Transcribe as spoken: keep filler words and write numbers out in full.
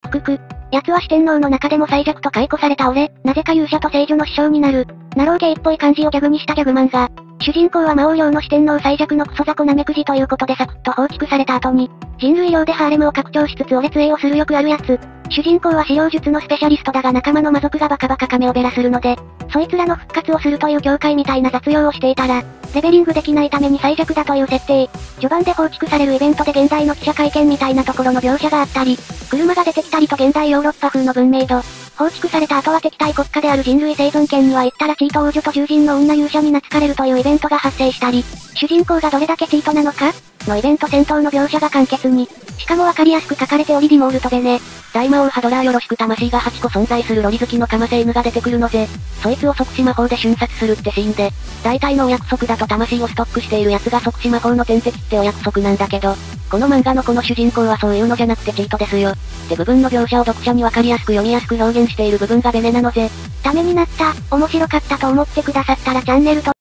低く、奴は四天王の中でも最弱と解雇された俺、なぜか勇者と聖女の師匠になる。ナローゲイっぽい感じをギャグにしたギャグ漫画。主人公は魔王領の四天王最弱のクソ雑魚ナメクジということでサクッと放逐された後に、人類用でハーレムを拡張しつつ俺杖をするよくあるやつ。主人公は使用術のスペシャリストだが仲間の魔族がバカバカカメオベラするので、そいつらの復活をするという教会みたいな雑用をしていたら、レベリングできないために最弱だという設定。序盤で放逐されるイベントで現代の記者会見みたいなところの描写があったり、車が出てきたりと現代ヨーロッパ風の文明度。放逐された後は敵対国家である人類生存権には行ったらチート王女と獣人の女勇者に懐かれるというイベントが発生したり、主人公がどれだけチートなのかのイベント戦闘の描写が簡潔に。しかもわかりやすく書かれておりリモールとでね。 大魔王ハドラーよろしく魂がはちこ存在するロリ好きのカマセイヌが出てくるので、そいつを即死魔法で瞬殺するってシーンで、大体のお約束だと魂をストックしている奴が即死魔法の天敵ってお約束なんだけど、この漫画のこの主人公はそういうのじゃなくてチートですよ。って部分の描写を読者にわかりやすく読みやすく表現している部分がベネなので、 ためになった、面白かったと思ってくださったらチャンネル登録